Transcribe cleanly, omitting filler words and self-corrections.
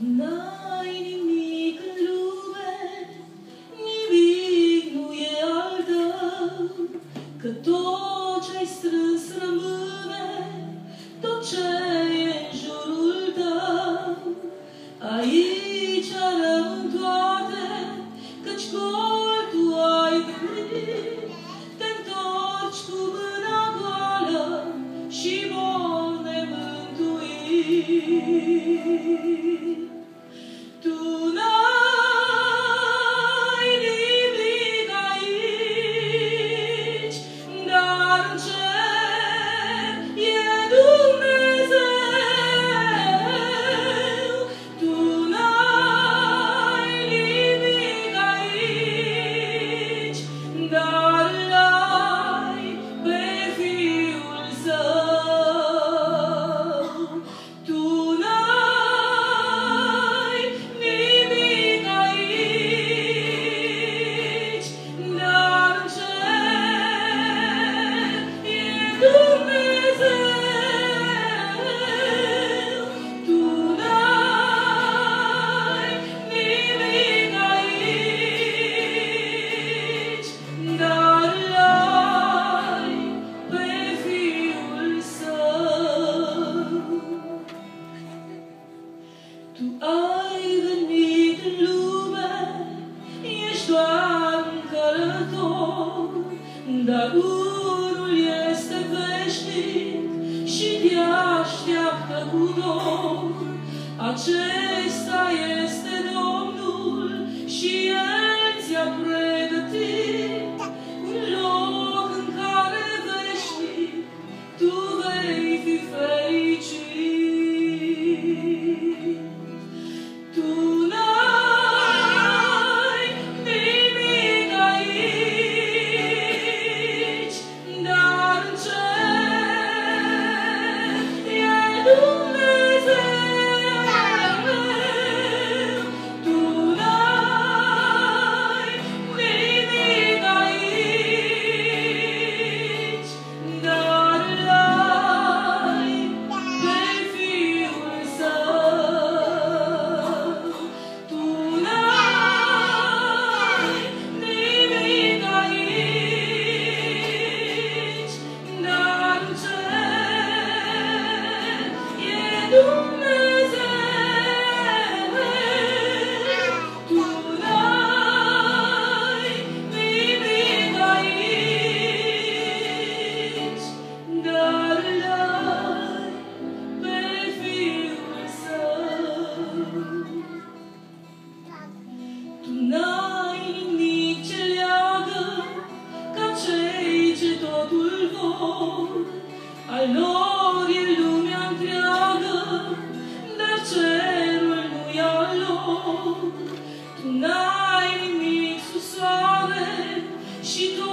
N-ai nimic în lume, nimic nu e al tău, că tot ce-ai strâns rămâne, tot ce e în jurul tău. Aici rămân toate, căci gol tu ai venit, te-ntorci cu mâna goală și vor nemântuit. Tu n-ai nimic aici, dar în cer e Dumnezeu. Tu n-ai nimic aici, dar l-ai pe Fiul Său. Tu n-ai nimic aici, dar în cer e Dumnezeu. Tu n-ai nimic aici, dar l-ai pe Fiul Său. Tu ai venit în lume, ești doar un călător, dar unul este veșnic și te așteaptă cu dor. Acesta este Domnul și El ți-a pregătit un loc în care veșnic tu vei fi fericit. Tu n-ai nimic aici, dar în cer e Dumnezeu. Tu n-ai nimic aici, dar l-ai pe Fiul Său. Tu n-ai nimic aici, dar în cer e Dumnezeu. Tu n-ai nimic aici, dar l-ai pe Fiul Său. Tu n-ai nimic ce leagă ca cei ce totul vor, al lor e lumea întreagă, dar cerul nu-i al lor. Tu n-ai nimic sub soare și tot